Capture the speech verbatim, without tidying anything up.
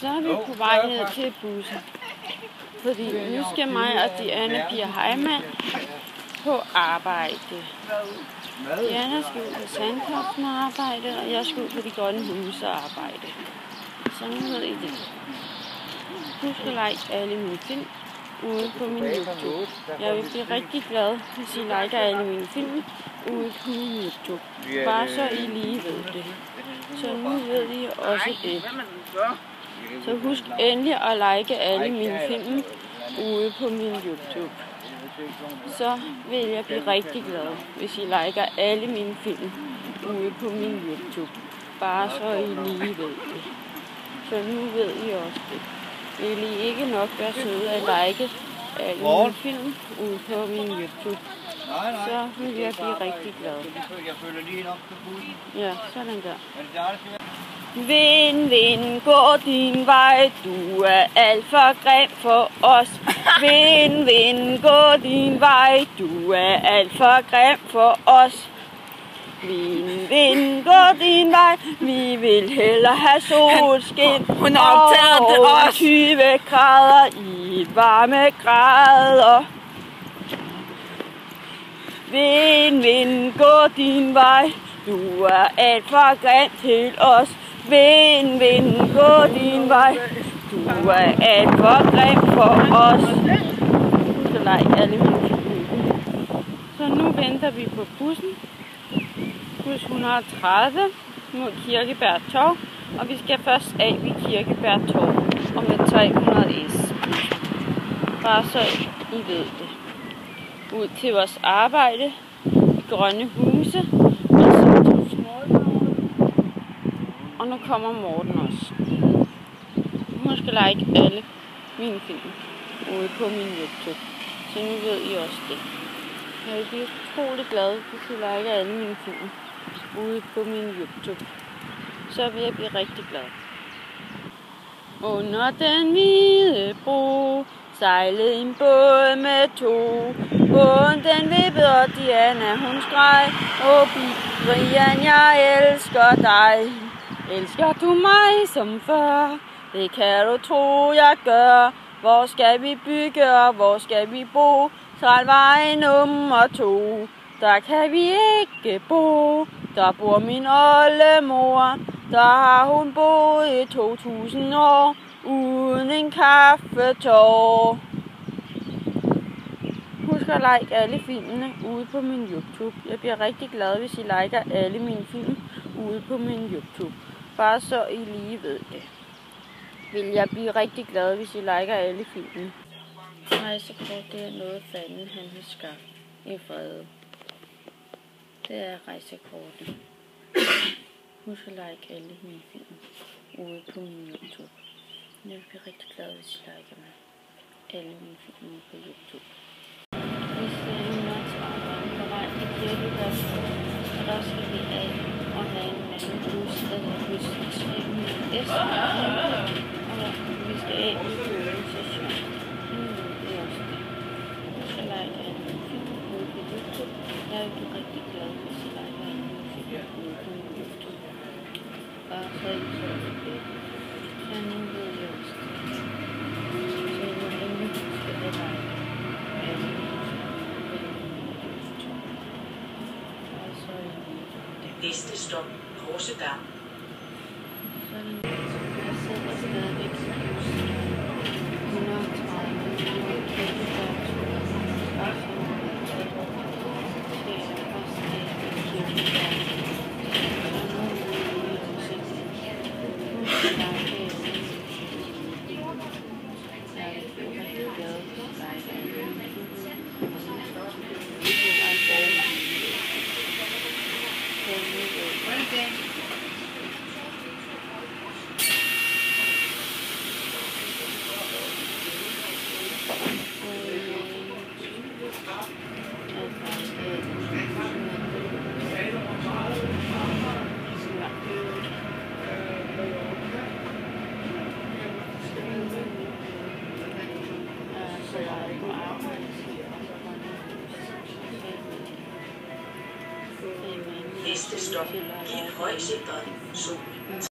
Så er vi på vej ned til bussen. Fordi nu skal mig og Diana Pia Heimann på arbejde. Diana skal ud på Sandkopsen arbejde, og jeg skal ud på De Grønne Huse arbejde. Så nu ved I det. Husk at like alle mine film ude på min YouTube. Jeg vil blive rigtig glad, hvis I liker alle mine film ude på min YouTube. Bare så I lige ved det. Så nu ved I også det. Så husk endelig at like alle mine film ude på min YouTube. Så vil jeg blive rigtig glad, hvis I liker alle mine film ude på min YouTube. Bare så I lige ved det. Så nu ved I også det. Vil I ikke nok være søde at like alle mine film ude på min YouTube? Så vil jeg blive rigtig glad. Ja, sådan der. Vind, vind, gå din vej, du er alt for grim for os. Vind, vind, gå din vej, du er alt for grim for os. Vind, vind, gå din vej, vi vil hellere have solskin. Hun optager det også. tyve grader i varme grader. Vind, vind, gå din vej, du er alt for grim til os. Vind, vind, gå din vej, du er alt for grim for os. Så like alle mine film. Så nu venter vi på bussen. Bus et hundrede og tredive mod Kirkebjerg Torv, og vi skal først af ved Kirkebjerg Torv og med tre hundrede S. Bare så I ved det. Ud til vores arbejde i Grønne Huse. Og nu kommer Morten også. Husk at like alle mine film ude på min YouTube. Så nu ved I også det. Jeg vil blive utrolig glad, hvis I liker alle mine film ude på min YouTube. Så vil jeg blive rigtig glad. Under den hvide bro sejlede en båd med to. Båden den vippede, og Diana hun skreg. Åh, Brian, jeg elsker dig. Elsker du mig som før? Det kan du tro, jeg gør. Hvor skal vi bygge, og hvor skal vi bo? Trælvej nummer to. Der kan vi ikke bo. Der bor min oldemor. Der har hun boet i to tusind år. Uden en kaffetår. Husk at like alle filmene ude på min YouTube. Jeg bliver rigtig glad, hvis I liker alle mine film ude på min YouTube. Bare så I lige ved det. Vil jeg blive rigtig glad, hvis I liker alle filmene. Rejsekort, det er noget fanden han har skabt i fred. Det er rejsekortet. Husk at like alle mine film ude på min YouTube. Jeg vil blive rigtig glad, hvis I liker mig. Alle mine film ude på YouTube. Vi skal et hundrede og tredive på vej til Kirkebjerg, og der skal vi af og have en anden bus, der hedder bus tre hundrede S. Og vi skal af i København station. Nu ved vi også det. Jeg skal like alle mine film ude på YouTube. Jeg vil blive rigtig glad, hvis I liker alle mine film ude på min YouTube. Bare så I så det. Så nu ved vi også det. Så jeg vil endelig huske at like alle mine Næste stop, Korsedam. Sådan, jeg sidder stadigvæk i bussen. et hundrede og tredive mod Kirkebjerg Torv. Og så skal jeg også af ved Kirkebjerg. Så nu er vi til sidst. Nu skal jeg like alle mine film. Jeg er rigtig glad for at like alle mine film. Næste stop, Højsæteren, Sol.